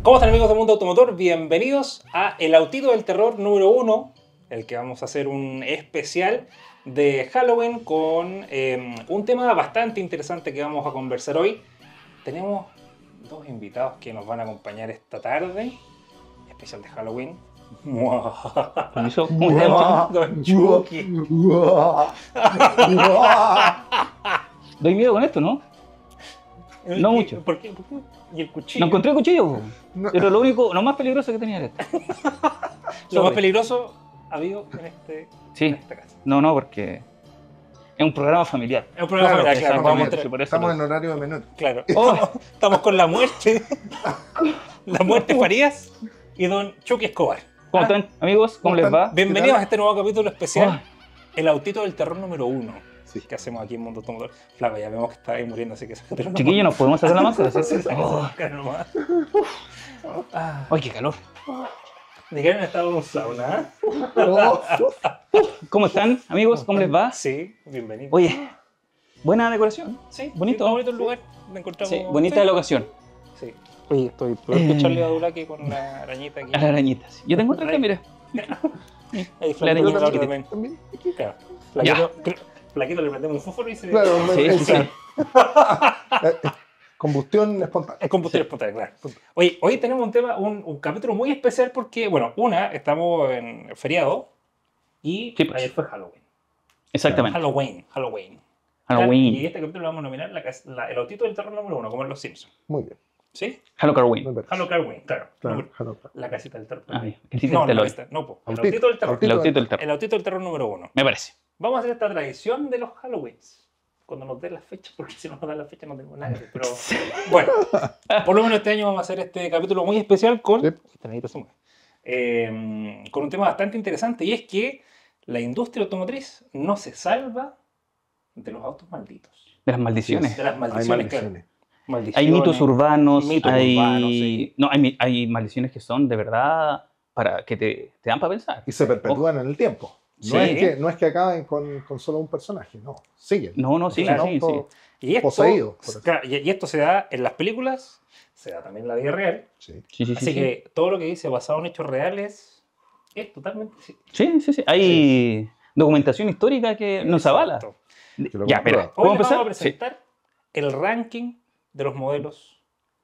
¿Cómo están, amigos del mundo automotor? Bienvenidos a El Autito del Terror número 1, el que vamos a hacer un especial de Halloween con un tema bastante interesante que vamos a conversar hoy. Tenemos dos invitados que nos van a acompañar esta tarde, especial de Halloween. Eso, ¿cómo se llama? Don Chucky. Doy miedo con esto, ¿no? No mucho. ¿Por qué? ¿Y el cuchillo? No encontré el cuchillo, No. pero lo más peligroso que tenía era esto. Lo más peligroso ha habido en Sí. esta casa. No, porque es un programa familiar. Es un programa Claro, familiar, claro, estamos vamos a bien. mostrar- por eso Estamos lo- en horario de menor. Claro. Oh. Estamos con la muerte. La muerte Farías y don Chucky Escobar. ¿Cómo están, amigos? ¿Cómo ¿Cómo les están? va? Bienvenidos tal? a este nuevo capítulo especial, Oh. El Autito del Terror número 1. Sí. Que hacemos aquí en Mundo Automotor. Flaco, ya vemos que está ahí muriendo, así que sácatelo. Chiquillos, ¿nos podemos hacer la máscara? Sí, ¿Sí? sácatelo Oh. acá nomás. Ah, ¡Ay, qué calor! ni que hayan estado en un sauna. ¿Cómo están, amigos? ¿Cómo les va? Sí, bienvenido. Oye, buena decoración. Sí, bonito. sí, bonito el lugar. Lo encontramos. Sí, bonita la ocasión. Sí. Oye, estoy peor que Charlie Badula aquí con la arañita aquí. A las arañitas. Yo tengo otra acá, mira. Ahí, La arañita Flaquito, chiquitita. también. También. Claro. Flaquito le prendemos un fósforo y se... Claro, Sí, sí. Combustión espontánea. Es combustible espontáneo, claro. Oye, hoy tenemos un tema, un capítulo muy especial porque, bueno, estamos en feriado y Sí, pues. ayer fue Halloween. Exactamente. Halloween. Y Halloween. este capítulo lo vamos a nominar el autito del terror número 1, como en Los Simpsons. Muy bien. ¿Sí? Halloween. Me parece. Halloween, claro. Claro, claro. La casita del terror. Ah, bien. Casita No, del no, terror. no, po. El Autito. autito del terror. Autito. El autito del terror. El autito del terror número 1. Me parece. Vamos a hacer esta tradición de los Halloweens. Cuando nos den las fechas, porque si no nos dan las fechas no tenemos nada. Pero bueno, por lo menos este año vamos a hacer este capítulo muy especial con, Sí. esta negrita se mueve. Con un tema bastante interesante, y es que la industria automotriz no se salva de los autos malditos. De las maldiciones. De las Hay maldiciones, claro. maldiciones. Hay Maldiciones. mitos urbanos, mitos hay... urbanos, sí. No, hay maldiciones que son de verdad para que te dan para pensar. Y se perpetúan en el tiempo. Sí. No es que acaben con solo un personaje, no. Siguen. No, sí, Claro. sí, sí. Y esto, Poseído, por eso. claro, y esto se da en las películas, se da también en la vida real. Sí. Sí, sí, Así sí, que todo lo que dice basado en hechos reales es totalmente sí, sí, sí. Hay documentación histórica que nos avala. Exacto. Que lo Ya, comprueba. mira, Hoy ¿puedo les vamos a empezar? Sí. presentar el ranking de los modelos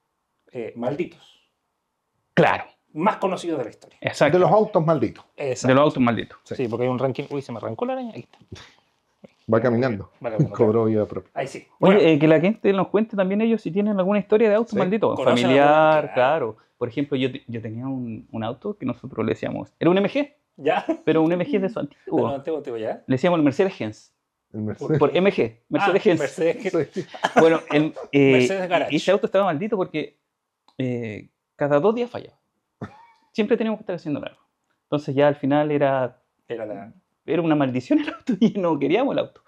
malditos, Claro, más conocidos de la historia. exacto. De los autos malditos. Exacto. De los autos malditos. Sí, porque hay un ranking. Uy, se me arrancó la araña. Ahí está. Va caminando. Vale, bueno, Cobró vida propia. ahí sí. Oye, Bueno, que la gente nos cuente también ellos si tienen alguna historia de autos Sí. malditos. Conocen Familiar, alguna, claro. Por ejemplo, yo tenía un auto que nosotros le decíamos, era un MG, ya. pero un MG de su No, antiguo. antiguo, ya. Le decíamos el Mercedes-Benz. El Mercedes. Por MG, Mercedes-Benz. Mercedes. Sí. Bueno, Mercedes Garage. ese auto estaba maldito porque cada 2 días fallaba. Siempre teníamos que estar haciendo algo. Entonces ya al final era una maldición el auto y no queríamos el auto.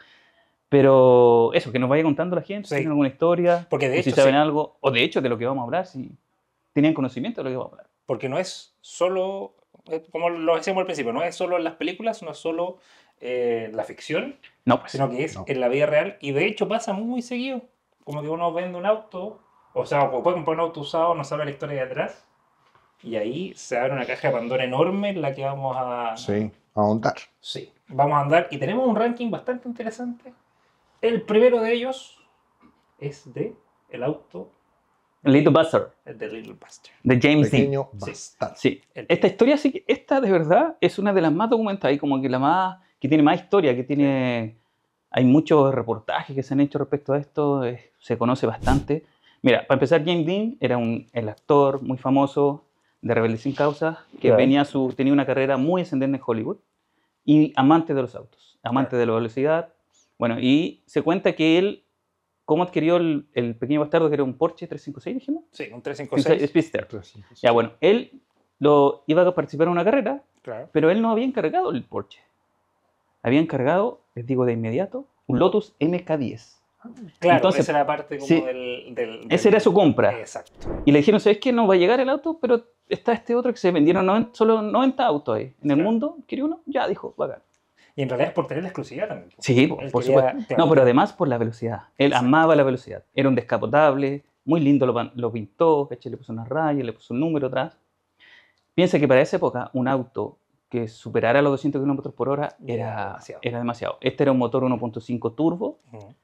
Pero eso, que nos vaya contando la gente, si Sí. tienen alguna historia, Porque de o si hecho, saben sí. algo, o de hecho de lo que vamos a hablar, si tenían conocimiento de lo que vamos a hablar. Porque no es solo, como lo decíamos al principio, no es solo en las películas, no es solo la ficción, No, pues. sino que es No. en la vida real. Y de hecho pasa muy seguido. Como que uno vende un auto, o sea, puede comprar un auto usado, no sabe la historia de atrás. Y ahí se abre una caja de Pandora enorme en la que vamos a... Sí, a ahondar. Sí, vamos a andar. Y tenemos un ranking bastante interesante. El primero de ellos es de el auto Little Bastard, de Little Buster. de James Dean. Pequeño Sí. bastardo. Sí. El- Esta historia sí que, esta de verdad es una de las más documentadas y como que la más, que tiene más historia, que tiene, hay muchos reportajes que se han hecho respecto a esto, se conoce bastante. Mira, para empezar, James Dean era el actor muy famoso de Rebelde sin Causa, que Claro. tenía una carrera muy ascendente en Hollywood y amante de los autos, amante Claro. de la velocidad. Bueno, y se cuenta que él, ¿cómo adquirió el pequeño bastardo que era un Porsche 356, dijimos? Sí, un 356. Speedster. Entonces, Ya, bueno, él iba a participar en una carrera, Claro. pero él no había encargado el Porsche. Había encargado, les digo de inmediato, un Lotus MK10. Claro, Entonces, esa era parte como sí, del... Esa era su compra. Exacto. Y le dijeron, ¿sabes qué? No va a llegar el auto, pero está este otro que se vendieron solo 90 autos ahí. En el Claro. mundo, ¿quiere uno? Ya, dijo, bacán. Y en realidad es por tener la exclusividad también. Sí, Él por quería- supuesto. claro. No, pero además por la velocidad. Él Exacto. amaba la velocidad. Era un descapotable, muy lindo, lo pintó, ¿cachai? Le puso unas rayas, le puso un número atrás. Piensa que para esa época un auto que superara los 200 kilómetros por hora era demasiado. Este era un motor 1.5 turbo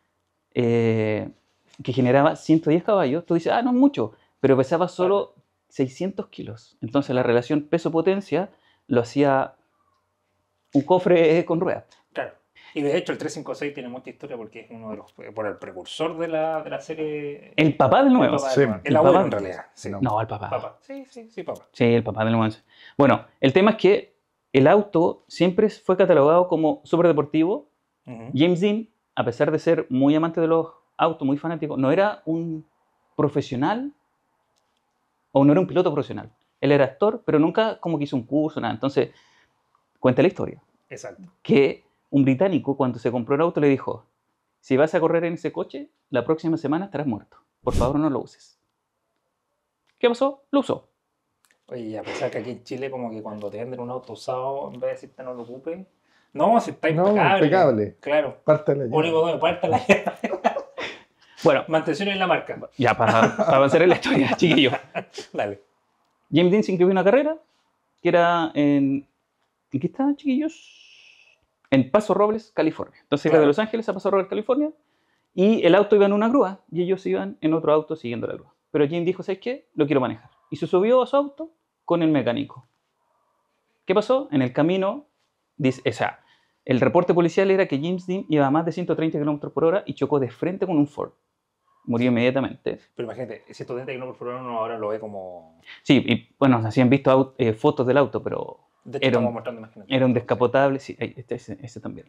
que generaba 110 caballos. Tú dices, no es mucho, pero pesaba solo 600 kilos. Entonces la relación peso-potencia lo hacía un cofre con ruedas. Claro. Y de hecho el 356 tiene mucha historia porque es uno de los, por el precursor de la serie. El papá del 911. Sí, El abuelo en realidad. Sí. No, el papá. Papá. Sí, papá. Sí, el papá del 911. Bueno, el tema es que el auto siempre fue catalogado como superdeportivo. James Dean, a pesar de ser muy amante de los autos, muy fanático, no era un profesional o no era un piloto profesional. Él era actor, pero nunca como que hizo un curso, nada. Entonces, cuenta la historia. Exacto. Que un británico, cuando se compró el auto, le dijo, si vas a correr en ese coche, la próxima semana estarás muerto. Por favor, no lo uses. ¿Qué pasó? Lo usó. Oye, a pesar que aquí en Chile como que cuando te venden un auto usado, en vez de decirte no lo ocupes, no, si está impecable. Impecable. Claro. Parte de la llave. Único donde parte la llave. Bueno, Mantención en la marca. ya para avanzar en la historia, chiquillos. Dale. James Dean se inscribió en una carrera que era ¿en qué está, chiquillos? En Paso Robles, California. Entonces iba de Los Ángeles a Paso Robles, California, y el auto iba en una grúa y ellos iban en otro auto siguiendo la grúa. Pero James dijo, ¿sabes qué? Lo quiero manejar. Y se subió a su auto con el mecánico. ¿Qué pasó? En el camino, el reporte policial era que James Dean iba a más de 130 km por hora y chocó de frente con un Ford. Murió inmediatamente. Pero imagínate, 130 km por hora uno ahora lo ve como... Sí, y bueno, así han visto fotos del auto, pero De hecho, estamos mostrando imágenes. era un descapotable. Sí, ese también.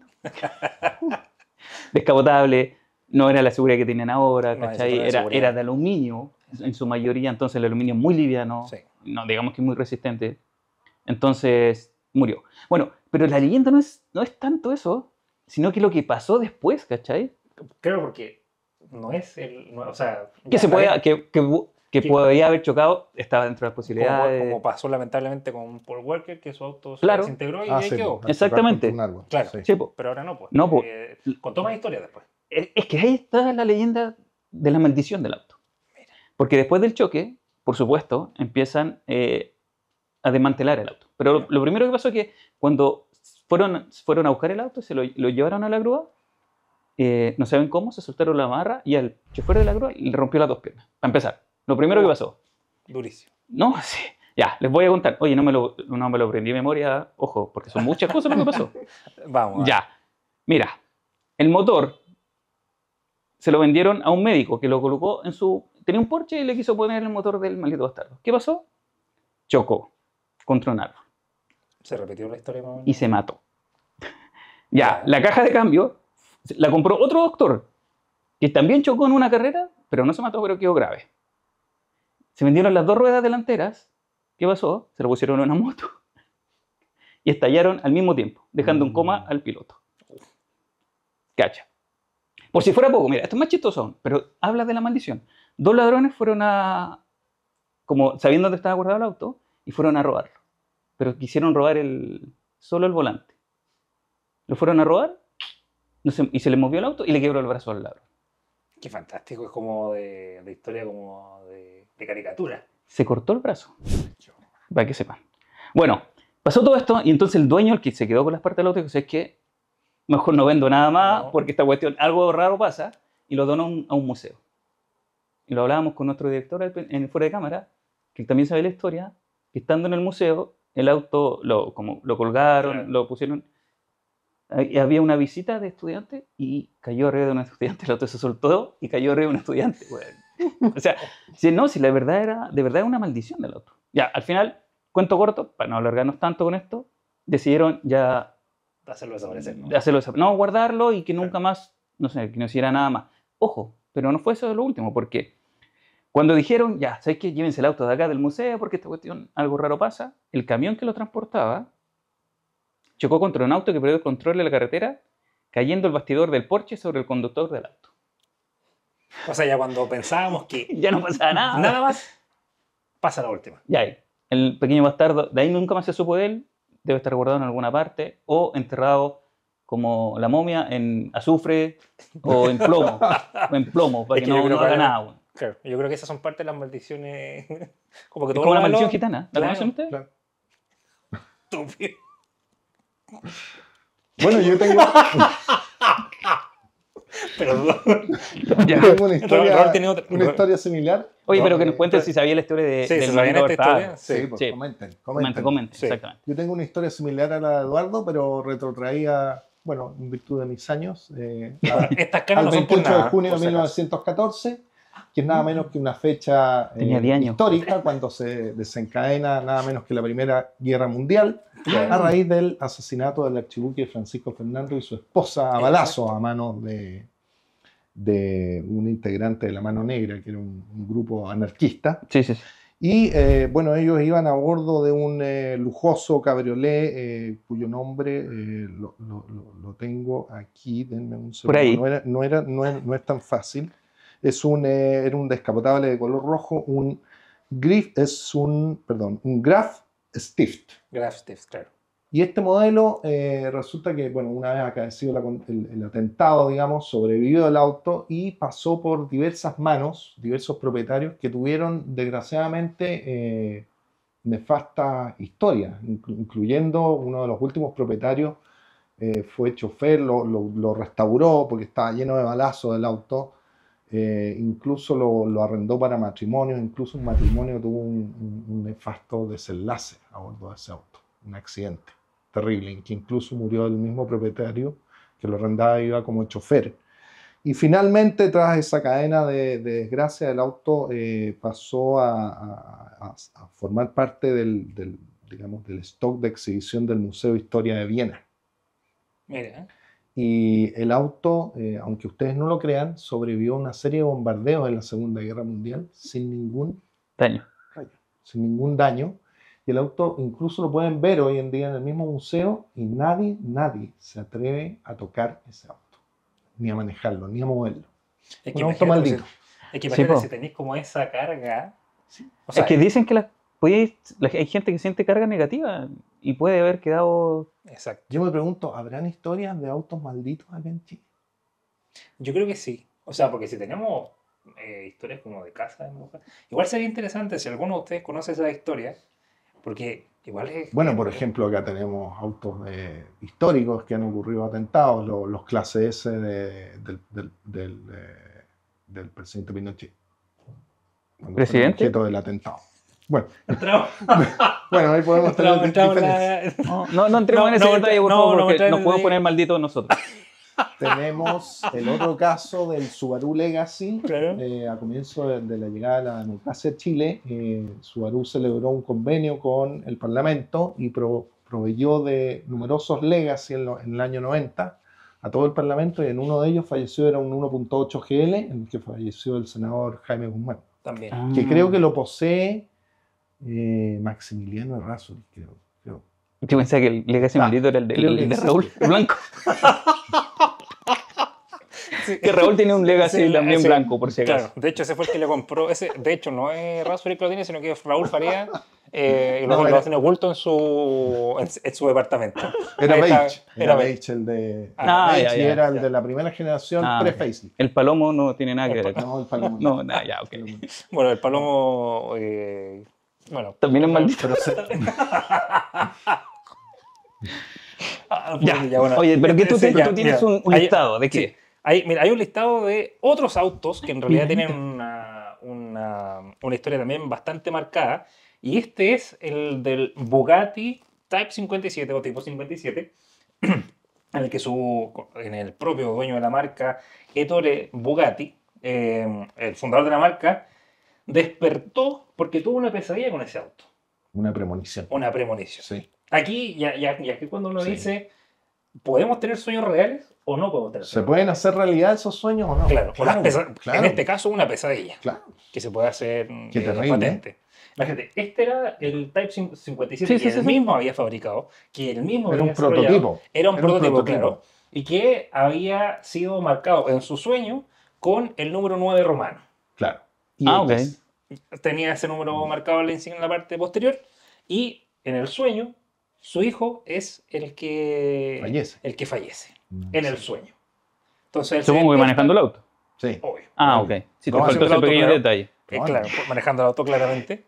Descapotable, no era la seguridad que tienen ahora, No, ¿cachai? esa era Era de aluminio, en su mayoría, entonces el aluminio es muy liviano, Sí. no, digamos que muy resistente. Entonces, murió. Bueno, pero la leyenda no es tanto eso, sino que lo que pasó después, ¿cachai? Creo porque no es el... No, o sea... Que se puede, que podría haber chocado, estaba dentro de las posibilidades. Como pasó lamentablemente con Paul Walker, que su auto se Claro. desintegró y ahí sí, quedó. pues, Exactamente. chocar contra un árbol. Claro. Sí. Sí, po. Pero ahora no, pues. No, pues. Contó más historia después. Es que ahí está la leyenda de la maldición del auto. Porque después del choque, por supuesto, empiezan a desmantelar el auto. Pero lo primero que pasó es que cuando fueron a buscar el auto, se lo llevaron a la grúa, no saben cómo, se soltaron la amarra y al chofer de la grúa le rompió las dos piernas. Para empezar, lo primero que pasó. Durísimo. No, sí. Ya, les voy a contar. Oye, no me lo aprendí de memoria, ojo, porque son muchas cosas lo que pasó. Vamos. Ya, mira, el motor se lo vendieron a un médico que lo colocó en su... Tenía un Porsche y le quiso poner el motor del maldito bastardo. ¿Qué pasó? Chocó contra un árbol Se repitió la historia más o menos. y se mató. Ya, la caja de cambio la compró otro doctor que también chocó en una carrera, pero no se mató, pero quedó grave. Se vendieron las dos ruedas delanteras. ¿Qué pasó? Se lo pusieron en una moto y estallaron al mismo tiempo, dejando en coma al piloto. Cacha. Por si fuera poco, mira, esto es más chistoso, pero habla de la maldición. Dos ladrones fueron como sabiendo dónde estaba guardado el auto, y fueron a robarlo. Pero quisieron robar solo el volante. Lo fueron a robar y se les movió el auto y le quebró el brazo al ladrón. Qué fantástico, es como de historia como de caricatura. Se cortó el brazo, para que sepan. Bueno, pasó todo esto y entonces el dueño, el que se quedó con las partes del auto, dijo, es que mejor no vendo nada más porque esta cuestión, algo raro pasa, y lo donó a un museo. Y lo hablábamos con nuestro director fuera de cámara, que también sabe la historia, que estando en el museo, el auto lo colgaron, Claro. lo pusieron... Y había una visita de estudiantes y cayó arriba de un estudiante, el auto se soltó y cayó arriba de un estudiante. Bueno. O sea, si la verdad era, de verdad, una maldición del auto. Ya, al final, cuento corto, para no alargarnos tanto con esto, decidieron ya Hacerlo desaparecer, ¿no? no, guardarlo y que nunca más, no sé, que no hiciera nada más. Ojo, pero no fue eso lo último, porque cuando dijeron, ya, ¿sabes qué? Llévense el auto de acá del museo porque esta cuestión, algo raro pasa, el camión que lo transportaba chocó contra un auto que perdió el control de la carretera, cayendo el bastidor del Porsche sobre el conductor del auto. O sea, ya cuando pensábamos que Ya no pasaba nada. nada más, pasa la última. Ya ahí. El pequeño bastardo, de ahí nunca más se supo de él, debe estar guardado en alguna parte, o enterrado como la momia en azufre o en plomo, para Es que que yo no creo haga que nada. Bueno. Claro, yo creo que esas son parte de las maldiciones. Como que Es todo como lo la malo- maldición gitana. ¿La Claro. conocen ustedes? Claro. Estúpido. Bueno, yo tengo, Perdón. yo tengo una Raúl tiene otra- una historia similar. Oye, No, pero que nos cuenten pero- si sabía la historia de, Sí, del ¿se sabían maldito esta Bertá. historia? Sí, pues Sí. comenten, Comenten, comenten. Sí. exactamente. Yo tengo una historia similar a la de Eduardo, pero retrotraída, bueno, en virtud de mis años, Estas caras al no son por 28 nada. de junio de por si acaso. 1914, que es nada menos que una fecha Tenía 10 años. histórica, cuando se desencadena nada menos que la Primera Guerra Mundial, a raíz del asesinato del archiduque Francisco Fernando y su esposa a balazo a manos de un integrante de la Mano Negra, que era un grupo anarquista. Sí, sí, sí. Y bueno, ellos iban a bordo de un lujoso cabriolet cuyo nombre lo tengo aquí, denme un segundo. Por ahí. No es tan fácil. Era un descapotable de color rojo, un Graf Stift. Graf Stift, claro. Y este modelo resulta que, bueno, una vez acaecido el atentado, digamos, sobrevivió el auto y pasó por diversas manos, diversos propietarios que tuvieron, desgraciadamente, nefasta historia, incluyendo uno de los últimos propietarios, fue chofer, lo restauró porque estaba lleno de balazos el auto, incluso lo arrendó para matrimonios, incluso un matrimonio tuvo un nefasto desenlace a bordo de ese auto, un accidente terrible, en que incluso murió el mismo propietario que lo arrendaba y iba como chofer. Y finalmente, tras esa cadena de desgracia, el auto pasó a formar parte digamos, del stock de exhibición del Museo de Historia de Viena. Mira, Y el auto, aunque ustedes no lo crean, sobrevivió a una serie de bombardeos en la Segunda Guerra Mundial sin ningún Daño. sin ningún daño. Y el auto incluso lo pueden ver hoy en día en el mismo museo y nadie se atreve a tocar ese auto, ni a manejarlo, ni a moverlo. es Un auto maldito. Es que Sí, imagínate po. si tenéis como esa carga. O sea, Es que dicen que hay gente que siente carga negativa y puede haber quedado... exacto. Yo me pregunto, ¿habrán historias de autos malditos acá en Chile? Yo creo que sí. O sea, porque si tenemos historias como de casa, igual sería interesante si alguno de ustedes conoce esa historia, porque igual es... Bueno, por ejemplo, acá tenemos autos históricos que han ocurrido atentados, los clase S del presidente Pinochet. Cuando fue ¿Presidente? objeto del atentado. Bueno, Entramos, ahí podemos tener entramos diferencias. No entremos en ese detalle, por favor, porque entremos nos en podemos detalle. poner malditos nosotros. Tenemos el otro caso del Subaru Legacy. Claro. A comienzo de la llegada de la democracia a Chile, Subaru celebró un convenio con el Parlamento y proveyó de numerosos Legacy en el año 90 a todo el Parlamento, y en uno de ellos falleció, era un 1.8 GL, en el que falleció el senador Jaime Guzmán, También. que creo que lo posee Maximiliano Errázuriz, creo. Yo pensaba que el Legacy maldito era el creo que de sí. Raúl, el blanco. Sí. Que Raúl tiene un Legacy Sí, también sí, blanco, por si acaso. Claro, de hecho ese fue el que le compró, de hecho no es Raspberry que lo tiene, sino que es Raúl Faría, y No, lo era- tiene oculto en su departamento. Era Ahí está, Beige, era era Beige. Beige el de... Ah, Beige, ya, y ya, era el ya. de la primera generación Ah, pre-facelift. El palomo no tiene nada que ver. No, el Palomo. No, nada, ya, ok. Bueno, el Palomo, bueno. También es maldito. Pero Ya, bueno. oye, pero que tú Sí, ya, tienes mira, un hay- listado, ¿de sí, qué? hay un listado de otros autos que en realidad Mira. tienen una historia también bastante marcada. Y este es el del Bugatti Type 57 o tipo 57, en el propio dueño de la marca, Ettore Bugatti, el fundador de la marca, despertó porque tuvo una pesadilla con ese auto, una premonición. una premonición. Sí. Aquí, ya que cuando uno Sí. dice, ¿podemos tener sueños reales o no podemos tener ¿Se sueños pueden hacer realidad esos sueños o no? Claro, o las claro. en este caso una pesadilla, Claro. que se puede hacer Qué terrible, patente. Imagínate, este era el Type 57 Sí, que sí, él sí, sí. mismo había fabricado, que él mismo Era había un desarrollado. prototipo. Era un Era un prototipo, prototipo. claro, y que había sido marcado en su sueño con el número 9 romano. Claro. Y Ah, ok. X. Tenía ese número marcado en la insignia en la parte posterior, y en el sueño, su hijo es el que Fallece. fallece en el sueño. Entonces, él se Supongo que despierta- manejando el auto. Sí. obvio. Ah, ok. Sí, te Vamos faltó haciendo ese el auto, pequeño claro. detalle. Claro, manejando el auto claramente.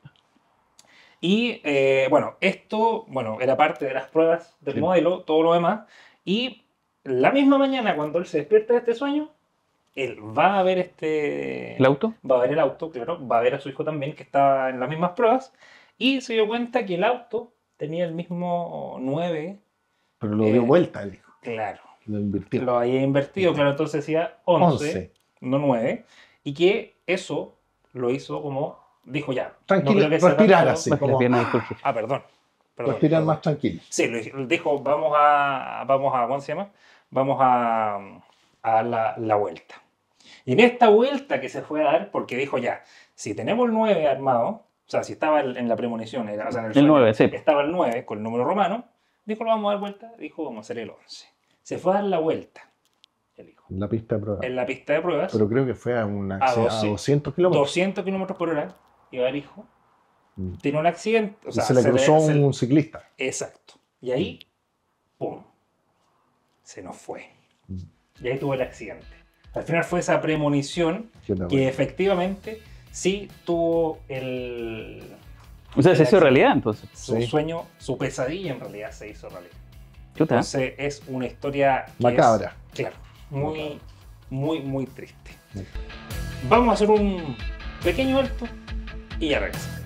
Y bueno, esto era parte de las pruebas del Sí. modelo, todo lo demás. Y la misma mañana, cuando él se despierta de este sueño, él va a ver ¿El auto? Va a ver el auto, claro. Va a ver a su hijo también, que estaba en las mismas pruebas. Y se dio cuenta que el auto tenía el mismo 9. Pero lo dio vuelta, él dijo. Claro. Lo invirtió. Lo había invertido, claro. Entonces decía 11, 11. no 9. Y que eso lo hizo como... Dijo ya. Tranquilo, creo que sea respirar tanto- así. Baje la como- pierna, disculpe. Ah, perdón. Respirar más tranquilo. Sí, dijo, vamos a, ¿cómo se llama? Vamos a dar la vuelta. Y en esta vuelta que se fue a dar, porque dijo ya, si tenemos el 9 armado, o sea, si estaba en la premonición, o sea, en el sueño, 9, sí. estaba el 9 con el número romano, dijo, lo vamos a dar vuelta, dijo, vamos a hacer el 11. Se fue a dar la vuelta, el hijo, En la pista de prueba. en la pista de pruebas, Pero creo que fue a, a 200 kilómetros. 200 kilómetros por hora, iba el hijo, Mm. tiene un accidente, o Y sea, se le cruzó se- un ciclista. Exacto. Y ahí, ¡pum! Se nos fue. Mm. Y ahí tuvo el accidente. Al final fue esa premonición Qué tal, que bueno. efectivamente sí tuvo el... O sea, se hizo realidad entonces. Su Sí. sueño, su pesadilla en realidad se hizo realidad. Chuta. Entonces es una historia que Macabra. es, claro, muy, muy, muy triste. Sí. Vamos a hacer un pequeño alto y ya regresamos.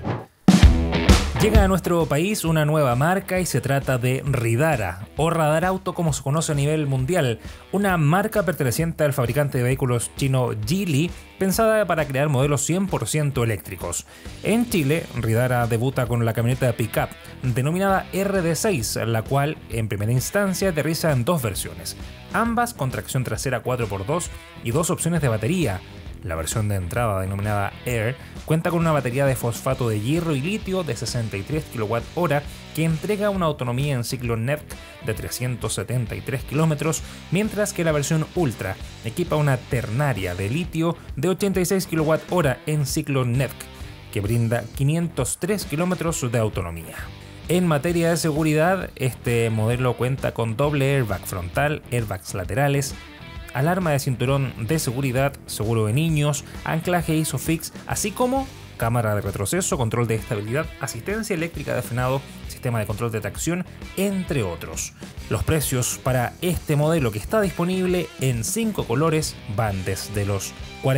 Llega a nuestro país una nueva marca y se trata de Ridara, o Radar Auto como se conoce a nivel mundial, una marca perteneciente al fabricante de vehículos chino Geely, pensada para crear modelos 100% eléctricos. En Chile, Ridara debuta con la camioneta pickup denominada RD6, la cual en primera instancia aterriza en dos versiones, ambas con tracción trasera 4x2 y dos opciones de batería. La versión de entrada, denominada Air, cuenta con una batería de fosfato de hierro y litio de 63 kWh que entrega una autonomía en ciclo NEVC de 373 km, mientras que la versión Ultra equipa una ternaria de litio de 86 kWh en ciclo NEVC, que brinda 503 km de autonomía. En materia de seguridad, este modelo cuenta con doble airbag frontal, airbags laterales, alarma de cinturón de seguridad, seguro de niños, anclaje ISOFIX, así como cámara de retroceso, control de estabilidad, asistencia eléctrica de frenado, sistema de control de tracción, entre otros. Los precios para este modelo, que está disponible en 5 colores, van desde los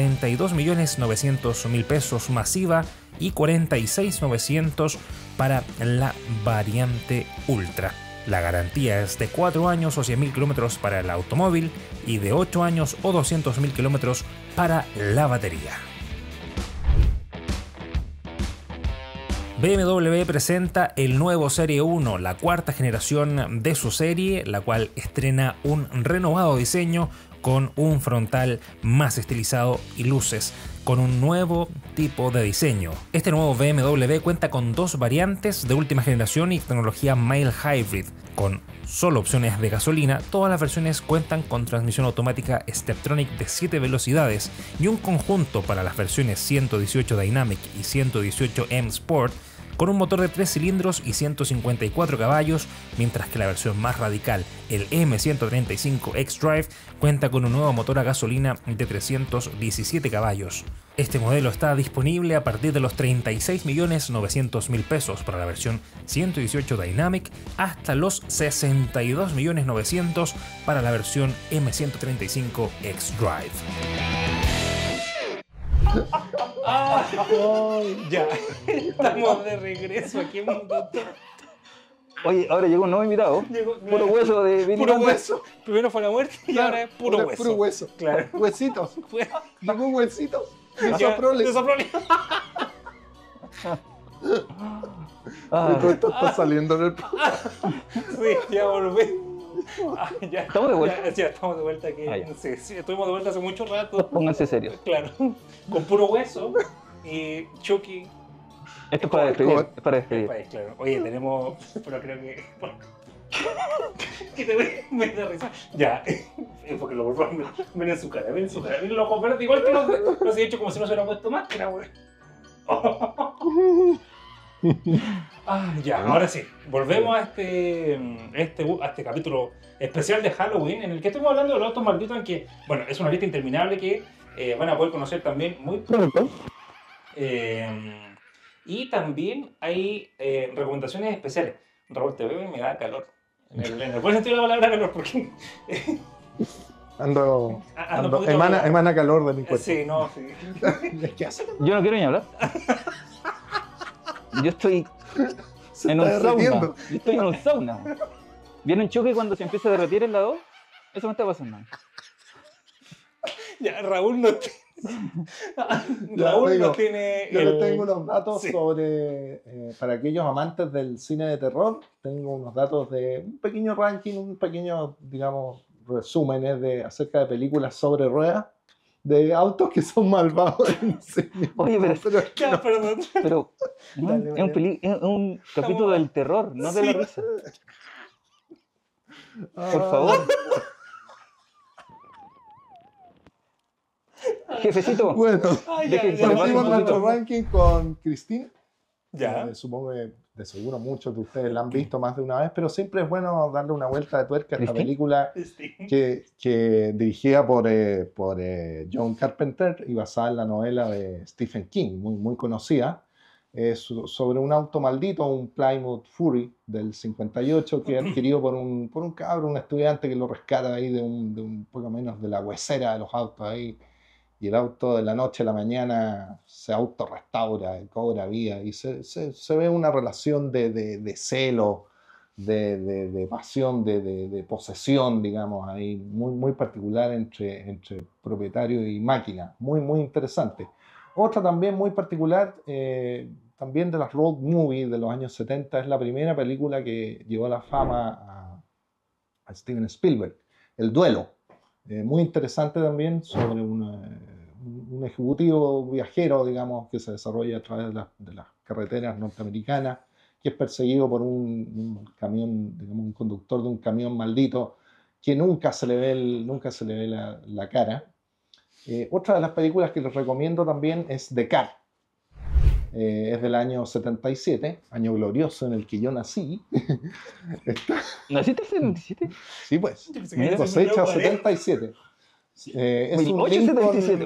42.900.000 pesos masiva y 46.900 para la variante Ultra. La garantía es de 4 años o 100.000 kilómetros para el automóvil y de 8 años o 200.000 kilómetros para la batería. BMW presenta el nuevo Serie 1, la cuarta generación de su serie, la cual estrena un renovado diseño con un frontal más estilizado y luces con un nuevo tipo de diseño. Este nuevo BMW cuenta con dos variantes de última generación y tecnología mild hybrid. Con solo opciones de gasolina, todas las versiones cuentan con transmisión automática Steptronic de 7 velocidades y un conjunto para las versiones 118 Dynamic y 118 M Sport con un motor de 3 cilindros y 154 caballos, mientras que la versión más radical, el M135 X-Drive, cuenta con un nuevo motor a gasolina de 317 caballos. Este modelo está disponible a partir de los 36.900.000 pesos para la versión 118 Dynamic hasta los 62.900.000 para la versión M135 X-Drive. Ya, estamos de regreso aquí en Mundo Tonto. Oye, ahora llegó un nuevo invitado. Llegó- Puro hueso de Vini Puro Manta. hueso. Primero fue la muerte y ahora es puro Ahora hueso. Puro hueso. Claro. Huesitos. Llegó huesitos. Ya, Esos proles. esos proles. Ah, Todo esto está saliendo en el... Sí, ya volví. Ya, ¿Estamos de vuelta? Ya estamos de vuelta aquí. Ah, ya. Sí, estuvimos de vuelta hace mucho rato. pónganse serios. Claro. Con puro hueso y Chucky. Esto es para despedir. Es para despedir. País, claro. Oye, tenemos. Pero creo que. Que me da risa. Ya. Porque lo vuelvo a ver en su cara. Ven en su cara. Ven los ojos verdes. Igual que los he hecho como si no se hubiera puesto máscara, güey. Ya, ahora sí. Volvemos a este capítulo especial de Halloween en el que estuvimos hablando de los autos malditos, en que, bueno, es una lista interminable que van a poder conocer también muy pronto. Y también hay recomendaciones especiales. Raúl, te veo y me da calor. En el buen sentido de la palabra calor, porque Ando un poquito emana calor de mi cuerpo. sí, no, sí. Es que hace Yo no quiero ni hablar. Yo estoy se en un está sauna. derritiendo. Yo estoy en un sauna. ¿Viene un choque cuando se empieza a derretir el lado? Eso me está pasando. Ya, Raúl no Ya, Raúl digo, no tiene Yo les tengo unos datos Sí. sobre, para aquellos amantes del cine de terror, tengo unos datos de un pequeño ranking, un pequeño, digamos, resúmenes acerca de películas sobre ruedas, de autos que son malvados en el cine. Oye, pero- es que Ya, no. perdón. Pero Dale, es un, es un capítulo del terror, no de la Sí. risa. Por favor. Jefecito, Bueno, Ay, Deje- ya, partimos vamos, nuestro vamos. ranking con Christine. Ya. Supongo que de seguro muchos de ustedes la han visto más de una vez, pero siempre es bueno darle una vuelta de tuerca a esta ¿Christine? película Sí. que dirigida por John Carpenter y basada en la novela de Stephen King, muy conocida. Es sobre un auto maldito, un Plymouth Fury del 58, que es adquirido por un cabro, un estudiante que lo rescata ahí de un poco menos de la huesera de los autos ahí. Y el auto de la noche a la mañana se autorrestaura, cobra vida y se ve una relación de celo, de pasión, de posesión, digamos, ahí muy particular entre propietario y máquina. Muy interesante. Otra también muy particular, también de las road movies de los años 70, es la primera película que llevó a la fama a Steven Spielberg, El Duelo. Muy interesante también sobre un ejecutivo viajero, digamos, que se desarrolla a través de las carreteras norteamericanas, que es perseguido por un camión, digamos, un conductor de un camión maldito, que nunca se le ve la cara. Otra de las películas que les recomiendo también es The Cat. Es del año 77, año glorioso en el que yo nací. ¿naciste en el 77? Sí, pues. Yo pensé que Mira, era Cosecha 1940. 77. Es un 1877.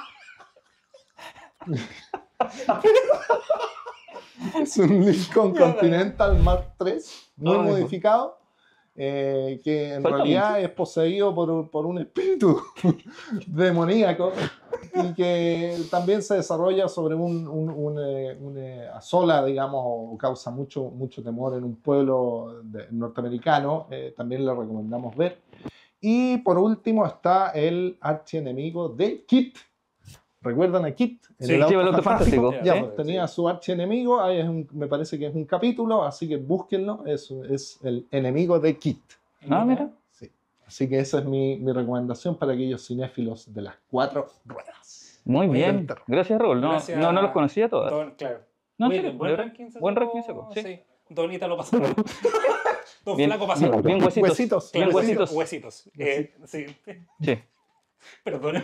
Es un Lincoln Continental Mark III, muy Ay, modificado, que en Falta realidad mucho. es poseído por un espíritu demoníaco y que también se desarrolla sobre una asola, digamos, o causa mucho temor en un pueblo norteamericano. También le recomendamos ver. Y por último está el archienemigo de Kit. ¿Recuerdan a Kit? En Sí, el sí, el auto fantástico. Ya, Sí. pues, tenía a su archienemigo, ahí me parece que es un capítulo, así que búsquenlo, es el enemigo de Kit. Ah, mira. Sí. Así que esa es mi recomendación para aquellos cinéfilos de las 4 ruedas. Muy Muy bien. buen terror. Gracias, Raúl. No, Gracias. no los conocía todas. Claro. No, Muy en bien, serio, buen de verdad. ranking se Buen sacó, ranking sacó, sí. Donita lo pasó. Don Bien, Flaco pasó. bien huesitos. Huesitos, Bien Claro, huesitos. Huesitos. Sí. Sí. Perdón.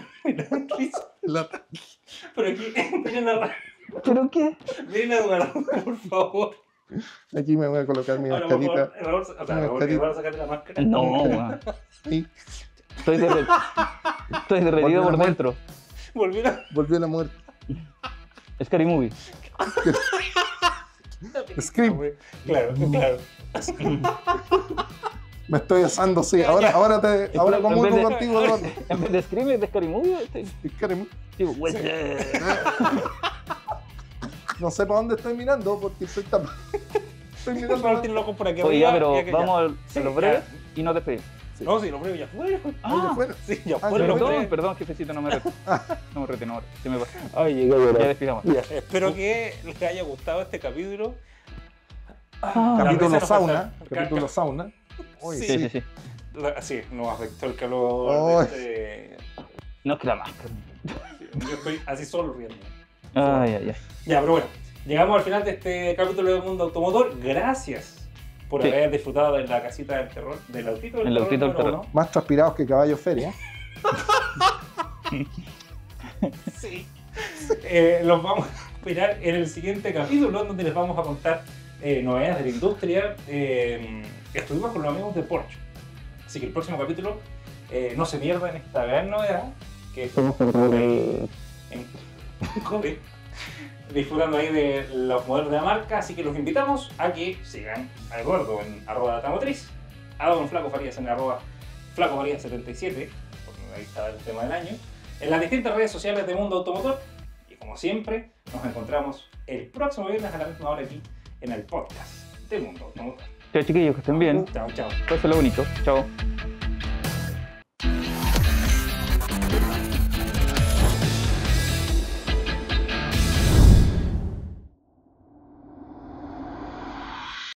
Pero aquí, miren a ¿Pero qué? Eduardo, por favor. Aquí me voy a colocar mi Ahora, por mascarita. favor, Raúl, o sea, Raúl, Mascarita. Eduardo, sácate la máscara. No, weón. Y Estoy derretido por dentro. Volvieron. volvió la muerte. Scary Movie. Scream. Claro. Me estoy asando, sí. Ahora En comulgo vez de- contigo, Eduardo. En vez de Scream es de Scary Movie. Karen, Tipo, "What's up?" no sé para dónde estoy mirando porque estoy tapado. Estoy mirando. Raúl tiene los ojos por aquí Oye, ya, arriba pero y aquí vamos allá. a Sí, los ya. breves y nos despedimos. No, sí, los breves ya fueron. ¿Dónde fuera? Sí, ya Ah, fueron los Perdón, breves. perdón, jefecito, no me rete. No me rete, no. Se me pasa. Ay, llegó Ya despidamos. Espero que les haya gustado este capítulo. Capítulo La risa sauna. nos Capítulo sauna. Uy, Sí. Sí, sí, sí. Sí, nos afectó el calor. Ay. No, es que la máscara. Yo estoy así solo riendo. Ay, ay, ay. Ya, pero bueno, llegamos al final de este capítulo de Mundo Automotor. Gracias por Sí. haber disfrutado de la casita del terror, del autito del El terror. autito del número terror. Más transpirados que caballo feria. uno. Sí. Los vamos a esperar en el siguiente capítulo, donde les vamos a contar novedades de la industria. Estuvimos con los amigos de Porsche. Así que el próximo capítulo no se pierdan esta gran novedad que en COVID, disfrutando ahí de los modelos de la marca, así que los invitamos a que sigan al gordo en @datamotriz, a don Flaco Farías en @FlacoFarías77, porque ahí está el tema del año, en las distintas redes sociales de Mundo Automotor, y como siempre, nos encontramos el próximo viernes a la misma hora aquí en el podcast de Mundo Automotor. Chao chiquillos, que estén bien. Chao, chao. Eso es lo bonito. Chao.